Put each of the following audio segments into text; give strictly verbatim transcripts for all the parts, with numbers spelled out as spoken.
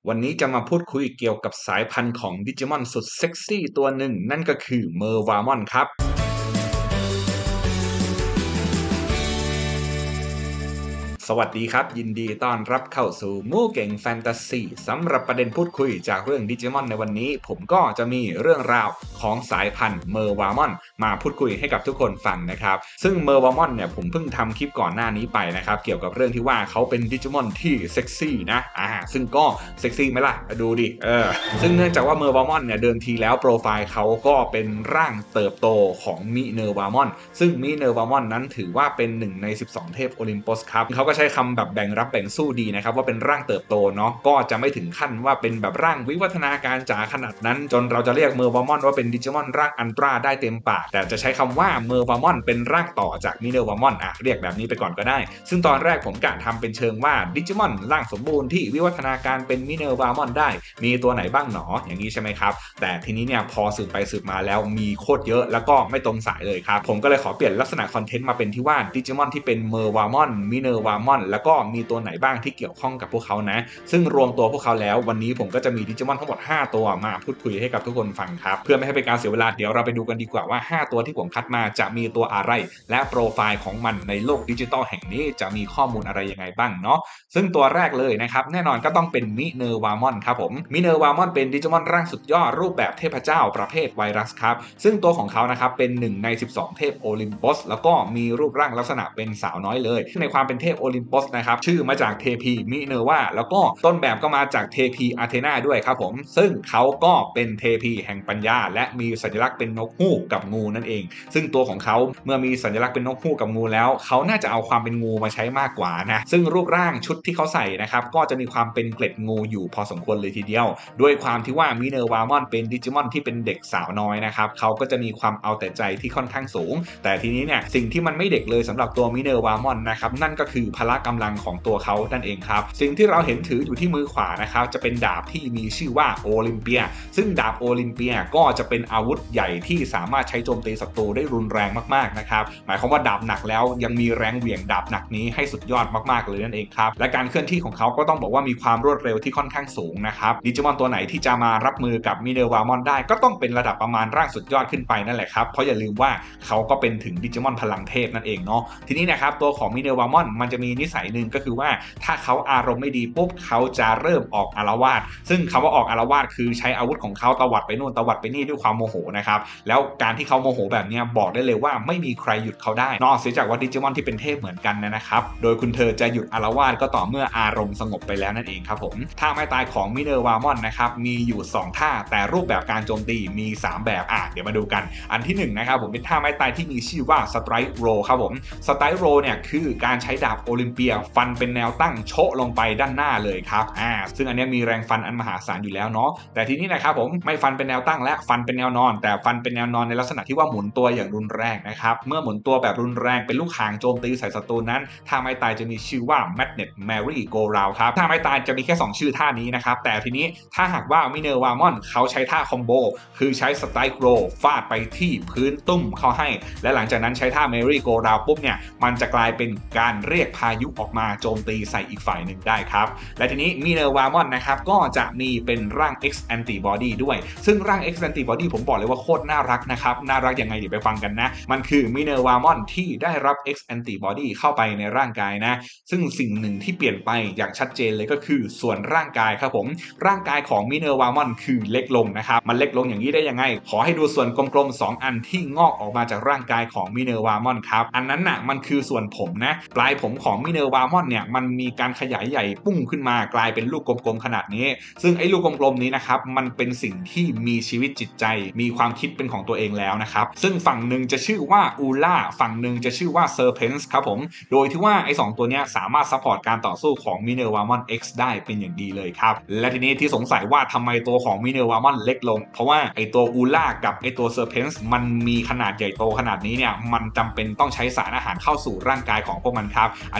วันนี้จะมาพูดคุยเกี่ยวกับสายพันธุ์ของดิจิมอนสุดเซ็กซี่ตัวหนึ่งนั่นก็คือเมอร์วามอนครับสวัสดีครับยินดีต้อนรับเข้าสู่มู่เก่งแฟนตาซีสำหรับประเด็นพูดคุยจากเรื่องดิจิมอนในวันนี้ผมก็จะมีเรื่องราวของสายพันธุ์เมอร์วามอนมาพูดคุยให้กับทุกคนฟังนะครับซึ่งเมอร์วามอนเนี่ยผมเพิ่งทำคลิปก่อนหน้านี้ไปนะครับเกี่ยวกับเรื่องที่ว่าเขาเป็นดิจิมอนที่เซ็กซี่นะอ่าซึ่งก็เซ็กซี่ไหมล่ะดูดิเออซึ่งเนื่องจากว่าเมอร์วามอนเนี่ยเดิมทีแล้วโปรไฟล์เขาก็เป็นร่างเติบโตของมิเนอร์วามอนซึ่งมิเนอร์วามอนนั้นถือว่าเป็นหนึ่งในสิบสองเทพโอลิมปัสครับเขาก็ใช้คำแบบแบ่งรับแบ่งสู้ดีนะครับว่าเป็นร่างเติบโตเนาะก็จะไม่ถึงขั้นว่าเป็นแบบร่างวิวัฒนาการจ๋าขนาดนั้นจนเราจะเรียกเมอร์วามอนว่าเป็นดิจิมอนร่างอันตราได้เต็มปากแต่จะใช้คำว่าเมอร์วามอนเป็นร่างต่อจากมิเนอร์วามอนอ่ะเรียกแบบนี้ไปก่อนก็ได้ซึ่งตอนแรกผมกะทำเป็นเชิงว่าดิจิมอนร่างสมบูรณ์ที่วิวัฒนาการเป็นมิเนอร์วามอนได้มีตัวไหนบ้างหนออย่างนี้ใช่ไหมครับแต่ทีนี้เนี่ยพอสืบไปสืบมาแล้วมีโคตรเยอะแล้วก็ไม่ตรงสายเลยครับผมก็เลยขอเปลี่ยนลักษณะคอนเทนต์มาเป็นที่ว่าดิจิมอนที่เป็นเมอร์วามอนมิเนอร์วามอนแล้วก็มีตัวไหนบ้างที่เกี่ยวข้องกับพวกเขานะซึ่งรวมตัวพวกเขาแล้ววันนี้ผมก็จะมีดิจิมอนทั้งหมดห้าตัวมาพูดคุยให้กับทุกคนฟังครับเพื่อไม่ให้เป็นการเสียเวลาเดี๋ยวเราไปดูกันดีกว่าว่าห้าตัวที่ผมคัดมาจะมีตัวอะไรและโปรไฟล์ของมันในโลกดิจิตอลแห่งนี้จะมีข้อมูลอะไรยังไงบ้างเนาะซึ่งตัวแรกเลยนะครับแน่นอนก็ต้องเป็นมิเนอร์วามอนครับผมมิเนอร์วามอนเป็นดิจิมอนร่างสุดยอดรูปแบบเทพเจ้าประเภทไวรัสครับซึ่งตัวของเขานะครับเป็นหนึ่งในสิบสองเทพโอลิมปัสแล้วก็มีรูปร่างลักษณะเป็นสาวน้อยเลยในความเป็นเทพโอลิมปัสนะครับชื่อมาจากเทพีมิเนอร์วาแล้วก็ต้นแบบก็มาจากเทพีอาเธนาด้วยครับผมซึ่งเขาก็เป็นเทพีแห่งปัญญาและมีสัญลักษณ์เป็นนกฮูกกับงูนั่นเองซึ่งตัวของเขาเมื่อมีสัญลักษณ์เป็นนกฮูกกับงูแล้วเขาน่าจะเอาความเป็นงูมาใช้มากกว่านะซึ่งรูปร่างชุดที่เขาใส่นะครับก็จะมีความเป็นเกล็ดงูอยู่พอสมควรเลยทีเดียวด้วยความที่ว่ามิเนอร์วามอนเป็นดิจิมอนที่เป็นเด็กสาวน้อยนะครับเขาก็จะมีความเอาแต่ใจที่ค่อนข้างสูงแต่ทีนี้เนี่ยสิ่งที่มันไม่เด็กเลยสำหรับตัวมิเนอร์วามอนนะครับนั่นก็คือพละกำลังของตัวเขานั่นเองครับสิ่งที่เราเห็นถืออยู่ที่มือขวานะครับจะเป็นดาบที่มีชื่อว่าโอลิมเปียซึ่งดาบโอลิมเปียก็จะเป็นอาวุธใหญ่ที่สามารถใช้โจมตีศัตรูได้รุนแรงมากๆนะครับหมายความว่าดาบหนักแล้วยังมีแรงเหวี่ยงดาบหนักนี้ให้สุดยอดมากๆเลยนั่นเองครับและการเคลื่อนที่ของเขาก็ต้องบอกว่ามีความรวดเร็วที่ค่อนข้างสูงนะครับดิจิมอนตัวไหนที่จะมารับมือกับมิเนอร์วามอนได้ก็ต้องเป็นระดับประมาณร่างสุดยอดขึ้นไปนั่นแหละครับเพราะอย่าลืมว่าเขาก็เป็นถึงดิจิมอนพลังเทพนั่นเองเนาะทีนี้นะครับตัวของมิเนอร์วามอนมันจะมีนิสัยหนึ่งก็คือว่าถ้าเขาอารมณ์ไม่ดีปุ๊บเขาจะเริ่มออกอาละวาดซึ่งคำว่าออกอาละวาดคือใช้อาวุธของเขาตวัดไปนู่นตวัดไปนี่ด้วยความโมโหนะครับแล้วการที่เขาโมโหแบบนี้บอกได้เลยว่าไม่มีใครหยุดเขาได้นอกจากว่าดิจิมอนที่เป็นเทพเหมือนกันนะครับโดยคุณเธอจะหยุดอาละวาดก็ต่อเมื่ออารมณ์สงบไปแล้วนั่นเองครับผมท่าไม้ตายของมิเนอร์วามอนนะครับมีอยู่สองท่าแต่รูปแบบการโจมตีมีสามแบบอ่ะเดี๋ยวมาดูกันอันที่หนึ่งนะครับผมเป็นท่าไม้ตายที่มีชื่อว่าสไตร์โรครับผมสไตร์โรเนี่ยคือการใช้ดาบโอลิมเปียฟันเป็นแนวตั้งโชะลงไปด้านหน้าเลยครับอ่าซึ่งอันนี้มีแรงฟันอันมหาศาลอยู่แล้วเนาะแต่ทีนี้นะครับผมไม่ฟันเป็นแนวตั้งและฟันเป็นแนวนอนแต่ฟันเป็นแนวนอนในลักษณะที่ว่าหมุนตัวอย่างรุนแรงนะครับเมื่อหมุนตัวแบบรุนแรงเป็นลูกหางโจมตีใส่ศัตรูนั้นท่าไม้ตายจะมีชื่อว่า Magnet Merry Go Round ครับท่าไม้ตายจะมีแค่สองชื่อท่านี้นะครับแต่ทีนี้ถ้าหากว่ามิเนอร์วามอนเขาใช้ท่าคอมโบคือใช้สไตร์โรฟาดไปที่พื้นตุ้มเขาให้และหลังจากนั้นใช้ท่า Merry Go Round ปุ๊บเนี่ยมันจะกลายเป็นการเรียกพายุออกมาโจมตีใส่อีกฝ่ายหนึ่งได้ครับและทีนี้มิเนอร์วามอนนะครับก็จะมีเป็นร่าง X Antibody ด้วยซึ่งร่าง X Antibody ผมบอกเลยว่าโคตรน่ารักนะครับน่ารักยังไงเดี๋ยวไปฟังกันนะมันคือมิเนอร์วามอนที่ได้รับ X Antibody เข้าไปในร่างกายนะซึ่งสิ่งหนึ่งที่เปลี่ยนไปอย่างชัดเจนเลยก็คือส่วนร่างกายครับผมร่างกายของมิเนอร์วามอนคือเล็กลงนะครับมันเล็กลงอย่างนี้ได้ยังไงขอให้ดูส่วนกลมๆสองอันที่งอกออกมาจากร่างกายของมิเนอร์วามอนครับอันนั้นน่ะมันคือส่วนผมนะปลายผมของมิเนอร์วามอนเนี่ยมันมีการขยายใหญ่ปุ้งขึ้นมากลายเป็นลูกกลมๆขนาดนี้ซึ่งไอ้ลูกกลมๆนี้นะครับมันเป็นสิ่งที่มีชีวิตจิตใจมีความคิดเป็นของตัวเองแล้วนะครับซึ่งฝั่งหนึ่งจะชื่อว่าอูล่าฝั่งหนึ่งจะชื่อว่าเซอร์เพนส์ครับผมโดยที่ว่าไอ้สองตัวนี้สามารถซัพพอร์ตการต่อสู้ของมิเนอร์วามอน X ได้เป็นอย่างดีเลยครับและทีนี้ที่สงสัยว่าทำไมตัวของมิเนอร์วามอนเล็กลงเพราะว่าไอ้ตัวอูล่ากับไอ้ตัวเซอร์เพนส์มันมีขนาดใหญ่โตขนาดนี้เนี่ยมันจำเป็นต้องใช้สารอาหารเข้าสู่ร่างกายของพวกมันครับอัน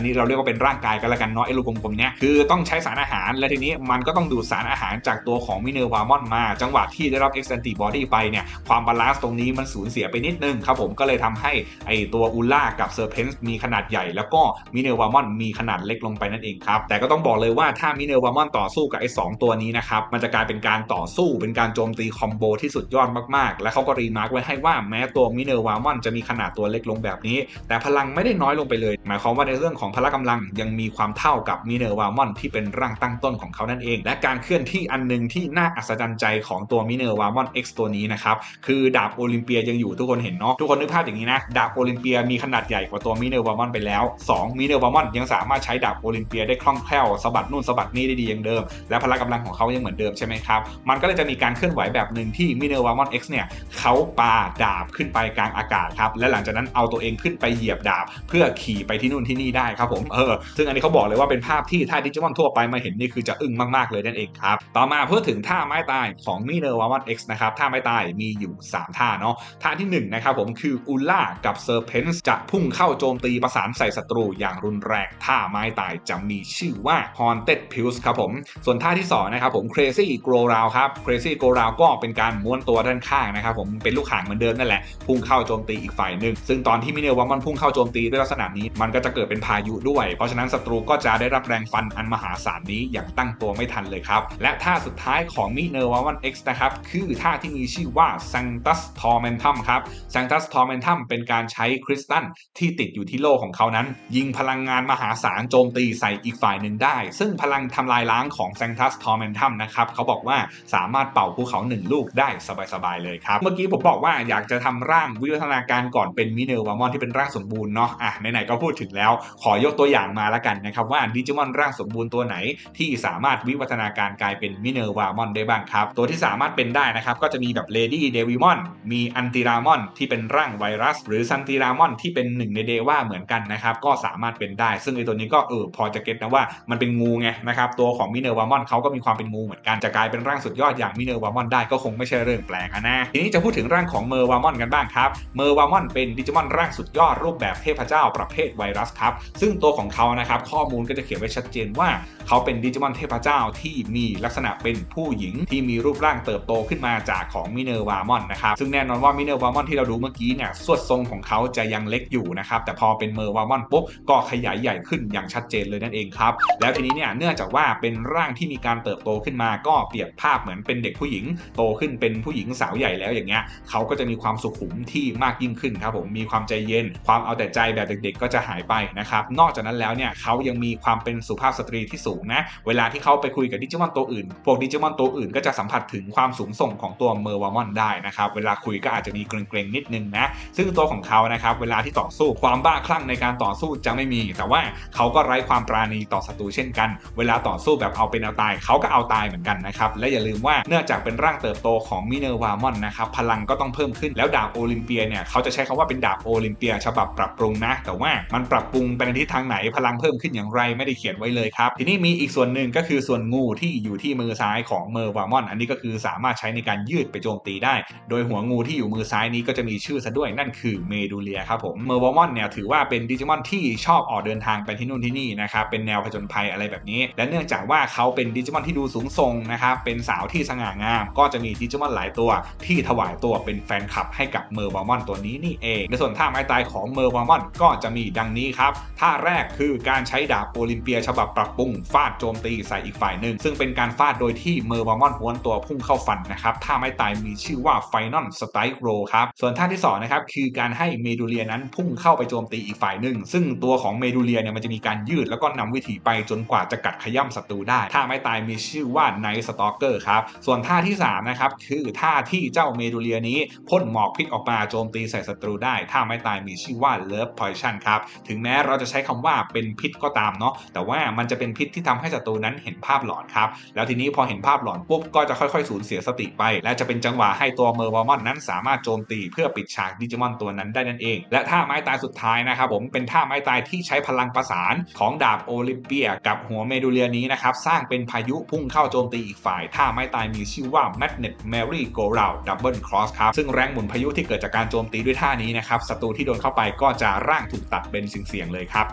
นี้เราเรียกว่าเป็นร่างกายกันละกันเนาะไอ้ลูกกลมๆเนี้ยคือต้องใช้สารอาหารและทีนี้มันก็ต้องดูดสารอาหารจากตัวของมิเนอร์วามอนมาจังหวะที่ได้รับ Extended Body ไปเนี่ยความบาลานซ์ตรงนี้มันสูญเสียไปนิดนึงครับผมก็เลยทำให้ไอ้ตัวอูล่ากับเซอร์เพนส์มีขนาดใหญ่แล้วก็มิเนอร์วามอนมีขนาดเล็กลงไปนั่นเองครับแต่ก็ต้องบอกเลยว่าถ้ามิเนอร์วามอนต่อสู้กับไอ้สองตัวนี้นะครับมันจะกลายเป็นการต่อสู้เป็นการโจมตีคอมโบที่สุดยอดมากๆและเขาก็รีมาร์คไว้ให้ว่าแม้ตัวมิเนอร์วามอนจะมีขนาดตัวเล็กลงแบบนี้แต่พลังไม่ได้น้อยลงไปเลยหมายความว่าในเรื่องของพละกำลังยังมีความเท่ากับมิเนอร์วามอนที่เป็นร่างตั้งต้นของเขานั่นเองและการเคลื่อนที่อันนึงที่น่าอัศจรรย์ใจของตัวมิเนอร์วามอน X ตัวนี้นะครับคือดาบโอลิมเปียยังอยู่ทุกคนเห็นเนาะทุกคนนึกภาพอย่างนี้นะดาบโอลิมเปียมีขนาดใหญ่กว่าตัวมิเนอร์วามอนไปแล้วสองมิเนอร์วามอนยังสามารถใช้ดาบโอลิมเปียได้คล่องแคล่วสะบัดนู่นสะบัดนี่ได้ดีอย่างเดิมและพละกำลังของเขายังเหมือนเดิมใช่ไหมครับมันก็เลยจะมีการเคลื่อนไหวแบบหนึ่งที่มิเนอร์วามอน X เนี่ยเขาปาดาบขึ้นไปกลางอากาศครับและหลังจากนั้นเอาตัวเองขึ้นไปเหยียบดาบเพื่อขี่ไปที่นู่นที่นี่ได้ครับผมเออซึ่งอันนี้เขาบอกเลยว่าเป็นภาพที่ถ้าดิจิมอนทั่วไปมาเห็นนี่คือจะอึ้งมากๆเลยนั่นเองครับต่อมาเพื่อถึงท่าไม้ตายของมิเนอร์วามอน X นะครับท่าไม้ตายมีอยู่สามท่าเนาะท่าที่หนึ่งนะครับผมคืออูล่ากับเซอร์เพนส์จะพุ่งเข้าโจมตีประสานใส่ศัตรูอย่างรุนแรงท่าไม้ตายจะมีชื่อว่า Haunted Pulse ครับผมส่วนท่าที่สองนะครับผม Crazy Go Round ครับ Crazy Go Round ก็เป็นการม้วนตัวด้านข้างนะครับผมเป็นลูกข่างเหมือนเดิมนั่นแหละพุ่งเข้าโจมตีอีกฝ่ายหนึ่งซึ่งตอนที่มิเนอร์วามอนพุ่งเข้าโจมตีด้วยลักษณะนี้มันก็จะเกิดเป็นพายุด้วยเพราะฉะนั้นศัตรูก็จะได้รับแรงฟันอันมหาศาลนี้อย่างตั้งตัวไม่ทันเลยครับและท่าสุดท้ายของมิเนอร์วามอน X นะครับคือท่าที่มีชื่อว่า Sanctus Tormentum ครับ Sanctus Tormentum เป็นการใช้คริสตัลที่ติดอยู่ที่โล่ของเขานั้นยิงพลังงานมหาศาลโจมตีใส่อีกฝ่ายหนึ่งได้ซึ่งพลังทำลายล้างของ Sanctus Tormentum นะครับเขาบอกว่าสามารถเป่าภูเขาหนึ่งลูกได้สบายๆเลยครับเมื่อกี้ผมบอกว่าอยากจะทำร่างวิวัฒนาการก่อนเป็นมิเนอร์วามอนที่เป็นร่างสมบูรณ์เนาะอ่ะไหนๆก็พูดถึงแล้วขอยกตัวอย่างมาแล้วกันนะครับว่าดิจิมอนร่างสมบูรณ์ตัวไหนที่สามารถวิวัฒนาการกลายเป็นมิเนอร์วามอนได้บ้างครับตัวที่สามารถเป็นได้นะครับก็จะมีแบบเลดี้เดวิมอนมีอันติรามอนที่เป็นร่างไวรัสหรือซันติรามอนที่เป็นหนึ่งในเดว่าเหมือนกันนะครับก็สามารถเป็นได้ซึ่งไอตัวนี้ก็เออพอจะเก็ตนะว่ามันเป็นงูไงนะครับตัวของมิเนอร์วามอนเขาก็มีความเป็นงูเหมือนกันจะกลายเป็นร่างสุดยอดอย่างมิเนอร์วามอนได้ก็คงไม่ใช่เรื่องแปลกนะทีนี้จะพูดถึงร่างของเมอร์วามอนกันบ้างครับเมอร์วามอนเป็นดิจิมอนร่างสุดยอดรูปแบบเทพเจ้าประเภทไวรัสครับซึ่งตัวของเขานะครับข้อมูลก็จะเขียนไว้ชัดเจนว่าเขาเป็นดิจิมอนเทพเจ้าที่มีลักษณะเป็นผู้หญิงที่มีรูปร่างเติบโตขึ้นมาจากของมิเนอร์วามอนนะครับซึ่งแน่นอนว่ามิเนอร์วามอนที่เราดูเมื่อกี้เนี่ยส่วนทรงของเขาจะยังเล็กอยู่นะครับแต่พอเป็นเมอร์วามอนปุ๊บก็ขยายใหญ่ขึ้นอย่างชัดเจนเลยนั่นเองครับแล้วทีนี้เนี่ยเนื่องจากว่าเป็นร่างที่มีการเติบโตขึ้นมาก็เปรียบภาพเหมือนเป็นเด็กผู้หญิงโตขึ้นเป็นผู้หญิงสาวใหญ่แล้วอย่างเงี้ยเขาก็จะมีความสุขุมที่มากยิ่งขึ้นครับผมมีความใจเย็นความเอาแต่ใจแบบเด็กๆก็จะหายไปนะครับนอกจากนั้นแล้วเนี่ยเขายังมีความเป็นสุภาพสตรีที่สูงนะเวลาที่เขาไปคุยกับดิจิมอนตัวอื่นพวกดิจิมอนตัวอื่นก็จะสัมผัสถึงความสูงส่งของตัวเมอร์วามอนได้นะครับเวลาคุยก็อาจจะมีเกรงๆนิดนึงนะซึ่งตัวของเขานะครับเวลาที่ต่อสู้ความบ้าคลั่งในการต่อสู้จะไม่มีแต่ว่าเขาก็ไร้ความปราณีต่อศัตรูเช่นกันเวลาต่อสู้แบบเอาเป็นเอาตายเขาก็เอาตายเหมือนกันนะครับและอย่าลืมว่าเนื่องจากเป็นร่างเติบโตของมิเนอร์วามอนนะครับพลังก็ต้องเพิ่มขึ้นแล้วดาบโอลิมเปียเนี่ยเขาจะใช้คำว่าเป็นดาบโอลิมเปียฉบับปรับปรุงนะแต่ว่ามันปรับปรุงไปในทิศทางไหนพลังเพิ่มขึ้นอย่างไรไม่ได้เขียนไว้เลยครับทีนี้มีอีกส่วนหนึ่งก็คือส่วนงูที่อยู่ที่มือซ้ายของเมอร์วามอนอันนี้ก็คือสามารถใช้ในการยืดไปโจมตีได้โดยหัวงูที่อยู่มือซ้ายนี้ก็จะมีชื่อซะด้วยนั่นคือเมดูเลียครับผมเมอร์วามอนเนี่ยถือว่าเป็นดิจิมอนที่ชอบออกเดินทางไปที่นู่นที่นี่นะครับเป็นแนวผจญภัยอะไรแบบนี้และเนื่องจากว่าเขาเป็นดิจิมอนที่ดูสูงส่งนะครับเป็นสาวที่สง่างามก็จะมีดิจิมอนหลายตัวที่ถวายตัวเป็นแฟนคลับให้กับเมอร์วามอนตัวนี้นี่เองในส่วนท่าไม้ตายของเมอร์วามอนก็จะมีดังนี้ครับท่าแรกคือการใช้ดาบโอลิมเปียฉบับปรับปรุงฟาดโจมตีใส่อีกฝ่ายหนึ่งซึ่งเป็นการฟาดโดยที่เมอร์วามอนม้วนตัวพุ่งเข้าฟันนะครับท่าไม้ตายมีชื่อว่า Final Strike Roll ครับส่วนท่าที่สองนะครับคือการให้เมดูเลียนั้นพุ่งเข้าไปโจมตีอีกฝ่ายหนึ่งซึ่งตัวของเมดูเลียเนี่ยมันจะมีการยืดแล้วก็นำวิถีไปจนกว่าจะกัดขย่ำศัตรูได้ท่าไม้ตายมีชื่อว่า Night Stalker ครับส่วนท่าที่สามนะครับคือท่าที่เจ้าเมดูเลียนี้พ่นหมอกพิษออกมาโจมตีใส่ศัตรูได้ท่าไม้ตายมีชื่อว่า Love Poison ครับถึงแม้เราจะใช้คำว่าเป็นพิษก็ตามเนาะแต่ว่ามันจะเป็นพิษที่ทำให้ศัตรูนั้นเห็นภาพหลอนครับแล้วทีนี้พอเห็นภาพหลอนปุ๊บก็จะค่อยๆสูญเสียสติไปและจะเป็นจังหวะให้ตัวเมอร์วามอนนั้นสามารถโจมตีเพื่อปิดฉากดิจิมอนตัวนั้นได้นั่นเองและท่าไม้ตายสุดท้ายนะครับผมเป็นท่าไม้ตายที่ใช้พลังประสานของดาบโอลิมเปียกับหัวเมดูเลียนี้นะครับสร้างเป็นพายุพุ่งเข้าโจมตีอีกฝ่ายท่าไม้ตายมีชื่อว่า Magnet Merry Go Round Double Cross ครับซึ่งแรงหมุนพายุที่เกิดจากการโจมตีด้วยท่านี้นะครับศัตรูที่โดนเข้าไปก็จะร่างถูกตัดเป็นเสียงๆเลยครับ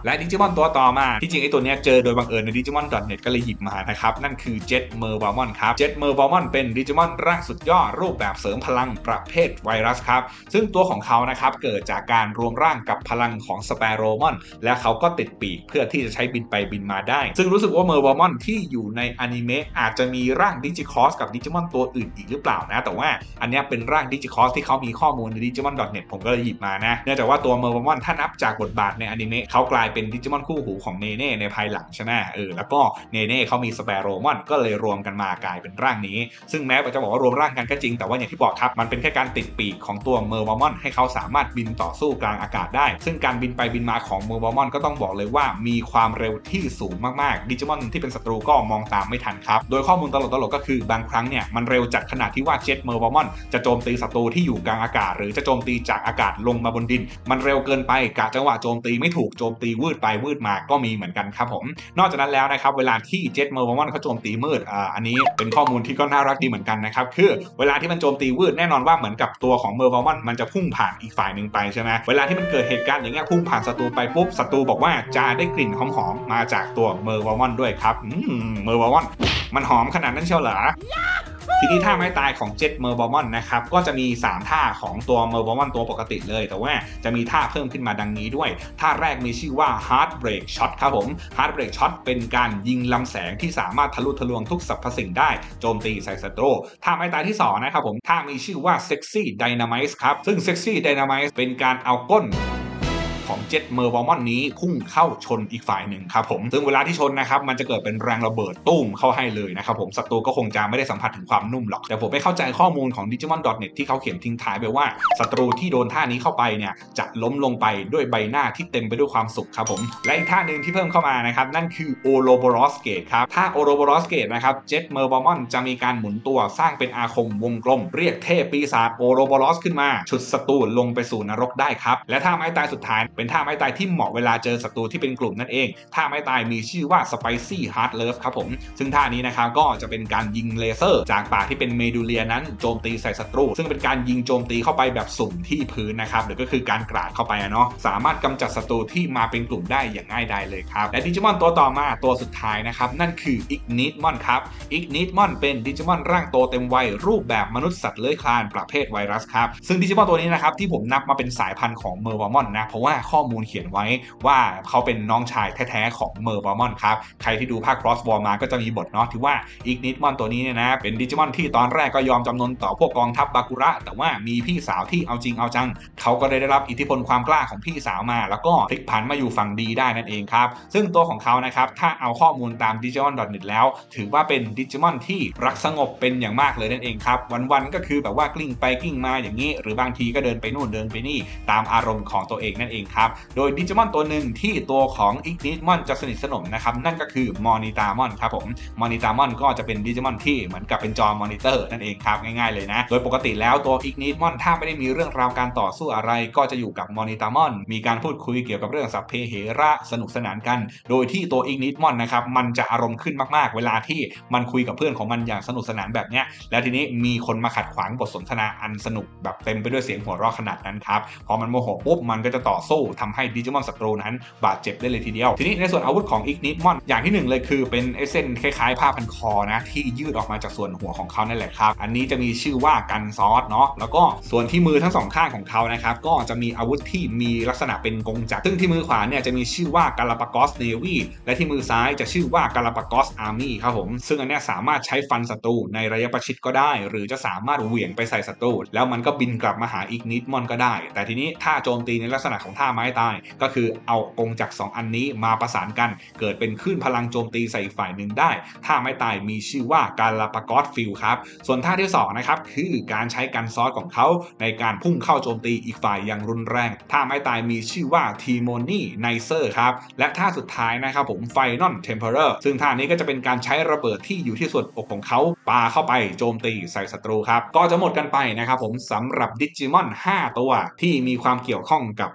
และดิจิมอนตัวต่อมาที่จริงไอ้ตัวเนี้ยเจอโดยบังเอิญใน ดิจิมอน ดอท เน็ต ก็เลยหยิบมานะครับนั่นคือ Jet Mervamon ครับ Jet Mervamon เป็นดิจิมอนร่างสุดยอดรูปแบบเสริมพลังประเภทไวรัสครับซึ่งตัวของเขานะครับเกิดจากการรวมร่างกับพลังของสเปโรมอนและเขาก็ติดปีกเพื่อที่จะใช้บินไปบินมาได้ซึ่งรู้สึกว่า Mervamon ที่อยู่ในอนิเมะอาจจะมีร่างดิจิคอสกับดิจิมอนตัวอื่นอีกหรือเปล่านะแต่ว่าอันนี้เป็นร่างดิจิคอสที่เขามีข้อมูลใน ดิจิมอน ดอท เน็ต ผมก็เลยหยิบมานะเนื่องจากว่าตัว Mervamon ถ้านับจากบทบาทในอนิเมะเขากลายเป็นดิจิมอนคู่หูของเนเน่ในภายหลังใช่ไหมเออแล้วก็เนเน่เขามีสเปโรมอนก็เลยรวมกันมากลายเป็นร่างนี้ซึ่งแม้จะบอกว่ารวมร่างกันก็จริงแต่ว่าอย่างที่บอกครับมันเป็นแค่การติดปีกของตัว Mervamon ให้เขาสามารถบินต่อสู้กลางอากาศได้ซึ่งการบินไปบินมาของ Mervamon ก็ต้องบอกเลยว่ามีความเร็วที่สูงมากๆดิจิมอนที่เป็นศัตรูก็มองตามไม่ทันครับโดยข้อมูลตลกๆก็คือบางครั้งเนี่ยมันเร็วจัดขนาดที่ว่า Jet Mervamon จะโจมตีศัตรูที่อยู่กลางอากาศหรือจะโจมตีจากอากาศลงมาบนดินมันเร็วเกินไปกะจังหวะโจมตีไม่ถูกโจมตีวืดไปวืดมาก็มีเหมือนกันครับผมนอกจากนั้นแล้วนะครับเวลาที่ Jet Mervamon เขาโจมตีมืดอ่าอันนี้เป็นข้อมูลที่ก็น่ารักดีเหมือนกันนะครับคือเวลาที่มันโจมตีวืดแน่นอนว่าเหมือนกับตัวของ Mervamon มันจะพุ่งผ่านอีกฝ่ายหนึ่งไปใช่ไหมเวลาที่มันเกิดเหตุการณ์อย่างเงี้ยพุ่งผ่านศัตรูไปปุ๊บศัตรูบอกว่าจะได้กลิ่นหอมๆมาจากตัว Mervamon ด้วยครับอืม Mervamon มันหอมขนาดนั้นเชียวเหรอทีนี้ท่าไม้ตายของ Jet Mervamon นะครับก็จะมีสามท่าของตัว Mervamon ตัวปกติเลยแต่ว่าจะมีท่าเพิ่มขึ้นมาดังนี้ด้วยท่าแรกมีชื่อว่า Heartbreak Shot ครับผม Heartbreak Shot เป็นการยิงลำแสงที่สามารถทะลุทะลวงทุกสรรพสิ่งได้โจมตีใส่ศัตรูท่าไม้ตายที่สองนะครับผมท่ามีชื่อว่า Sexy Dynamite ครับซึ่ง Sexy Dynamite เป็นการเอาก้นของ Jet Mervamon นี้พุ่งเข้าชนอีกฝ่ายหนึ่งครับผมซึ่งเวลาที่ชนนะครับมันจะเกิดเป็นแรงระเบิดตุ้มเข้าให้เลยนะครับผมศัตรูก็คงจะไม่ได้สัมผัสถึงความนุ่มหรอกแต่ผมไม่เข้าใจข้อมูลของ ดิจิมอน ดอท เน็ต ที่เขาเขียนทิ้งท้ายไปว่าศัตรูที่โดนท่านี้เข้าไปเนี่ยจะล้มลงไปด้วยใบหน้าที่เต็มไปด้วยความสุขครับผมและอีกท่าหนึ่งที่เพิ่มเข้ามานะครับนั่นคือ Ouroboros Gate ครับท่า Ouroboros Gate นะครับ Jet Mervamon จะมีการหมุนตัวสร้างเป็นอาคมวงกลมเรียกเทพปีศาจ Ouroboros ขึ้นมาฉุดศัตรูลงไปสู่นรกได้ครับและท่าไม้ตายสุดท้ายเป็นท่าไม้ตายที่เหมาะเวลาเจอศัตรูที่เป็นกลุ่มนั่นเองท่าไม้ตายมีชื่อว่า Spicy Heart Love ครับผมซึ่งท่านี้นะครับก็จะเป็นการยิงเลเซอร์จากปากที่เป็นเมดูเลียนั้นโจมตีใส่ศัตรูซึ่งเป็นการยิงโจมตีเข้าไปแบบสุ่มที่พื้นนะครับหรือก็คือการกราดเข้าไปเนาะสามารถกำจัดศัตรูที่มาเป็นกลุ่มได้อย่างง่ายดายเลยครับและดิจิมอนตัวต่อมาตัวสุดท้ายนะครับนั่นคือ Ignitmon ครับ Ignitmon เป็นดิจิมอนร่างโตเต็มวัยรูปแบบมนุษย์สัตว์เลื้อยคลานประเภทไวรัสครับซึ่งดิจิมอนตัวนี้นะครับที่ผมนับมาเป็นสายพันธุ์ของ Mervamon นะเพราะว่าข้อมูลเขียนไว้ว่าเขาเป็นน้องชายแท้ๆของ Mervamon ครับใครที่ดูภาค Cross War มาก็จะมีบทเนาะที่ว่า Ignitmon ตัวนี้เนี่ยนะเป็นดิจิมอนที่ตอนแรกก็ยอมจำนนต่อพวกกองทัพบากุระแต่ว่ามีพี่สาวที่เอาจริงเอาจังเขาก็ได้รับอิทธิพลความกล้าของพี่สาวมาแล้วก็พลิกผันมาอยู่ฝั่งดีได้นั่นเองครับซึ่งตัวของเขานะครับถ้าเอาข้อมูลตาม ดิจิมอน ดอท เน็ต แล้วถือว่าเป็นดิจิมอนที่รักสงบเป็นอย่างมากเลยนั่นเองครับวันๆก็คือแบบว่ากลิ้งไปกลิ้งมาอย่างนี้หรือบางทีก็เดินไปนู่นเดินไปนี่ตามอารมณ์ของตัวเองนั่นเองครับโดยดิจิมอนตัวหนึ่งที่ตัวของ Ignitmon จะสนิทสนมนะครับนั่นก็คือ Monitamon ครับผม Monitamon ก็จะเป็นดิจิมอนที่เหมือนกับเป็นจอมอนิเตอร์นั่นเองครับง่ายๆเลยนะโดยปกติแล้วตัว Ignitmon ถ้าไม่ได้มีเรื่องราวการต่อสู้อะไรก็จะอยู่กับ Monitamon มีการพูดคุยเกี่ยวกับเรื่องสัพเพเหระสนุกสนานกันโดยที่ตัว Ignitmon นะครับมันจะอารมณ์ขึ้นมากๆเวลาที่มันคุยกับเพื่อนของมันอย่างสนุกสนานแบบเนี้ยแล้วทีนี้มีคนมาขัดขวางบทสนทนาอันสนุกแบบเต็มไปด้วยเสียงหัวเราะขนาดนั้นครับพอมันโมโหปุ๊บมันก็จะต่อสู้ทำให้ดิจิมอนศัตรูนั้นบาดเจ็บได้เลยทีเดียวทีนี้ในส่วนอาวุธของ Ignitmon อย่างที่หนึ่งเลยคือเป็นไอ้เส้นคล้ายๆผ้าพันคอนะที่ยืดออกมาจากส่วนหัวของเขานั่นแหละครับอันนี้จะมีชื่อว่ากันซอสเนาะแล้วก็ส่วนที่มือทั้งสองข้างของเขานะครับก็จะมีอาวุธที่มีลักษณะเป็นกงจักรซึ่งที่มือขวาเนี่ยจะมีชื่อว่ากาลาปากอสเนวีและที่มือซ้ายจะชื่อว่ากาลาปากอสอาร์มี่ครับผมซึ่งอันนี้สามารถใช้ฟันศัตรูในระยะประชิดก็ได้หรือจะสามารถเหวี่ยงไปใส่ศัตรูแล้วมันก็บินกลับมาหา Ignitmon ก็ได้แต่ทีนี้ถ้าโจมตีในลักษณะของท่าไม้ตายก็คือเอากงจักรสองอันนี้มาประสานกันเกิดเป็นคลื่นพลังโจมตีใส่ฝ่ายหนึ่งได้ท่าไม้ตายมีชื่อว่ากาลาปากอสฟิลครับส่วนท่าที่สองนะครับคือการใช้กันซอสของเขาในการพุ่งเข้าโจมตีอีกฝ่ายอย่างรุนแรงท่าไม้ตายมีชื่อว่าทีโมนี่ไนเซอร์ครับและท่าสุดท้ายนะครับผมไฟนอลเทมเพอเรอร์ซึ่งท่านี้ก็จะเป็นการใช้ระเบิดที่อยู่ที่ส่วนอกของเขาปาเข้าไปโจมตีใส่ศัตรูครับก็จะหมดกันไปนะครับผมสำหรับดิจิมอนห้าตัวที่มีความเกี่ยวข้องกับเมอร์วา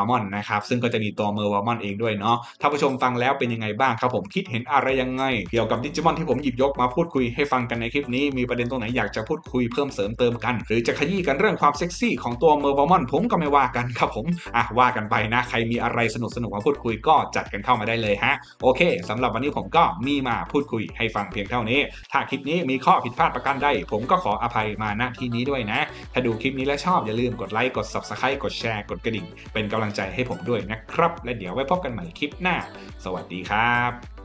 มอนนะครับซึ่งก็จะมีตัวเมอร์วามอนเองด้วยเนาะท่านผู้ชมฟังแล้วเป็นยังไงบ้างครับผมคิดเห็นอะไรยังไงเกี่ยวกับดิจิมอนที่ผมหยิบยกมาพูดคุยให้ฟังกันในคลิปนี้มีประเด็นตรงไหนอยากจะพูดคุยเพิ่มเสริมเติมกันหรือจะขยี้กันเรื่องความเซ็กซี่ของตัวเมอร์วามอนผมก็ไม่ว่ากันครับผมอ่ะว่ากันไปนะใครมีอะไรสนุกสนุกมาพูดคุยก็จัดกันเข้ามาได้เลยฮะโอเคสำหรับวันนี้ผมก็มีมาพูดคุยให้ฟังเพียงเท่านี้ถ้าคลิปนี้มีข้อผิดพลาดประการใดผมก็ขออภัยมาณที่นี้ด้วยนะถ้าดูคลิปนี้แล้วชอบอย่าลืมกดไลค์กด ซับสไครบ์ กดแชร์กดกระดิ่งเป็นกำลังใจให้ผมด้วยนะครับและเดี๋ยวไว้พบกันใหม่คลิปหน้าสวัสดีครับ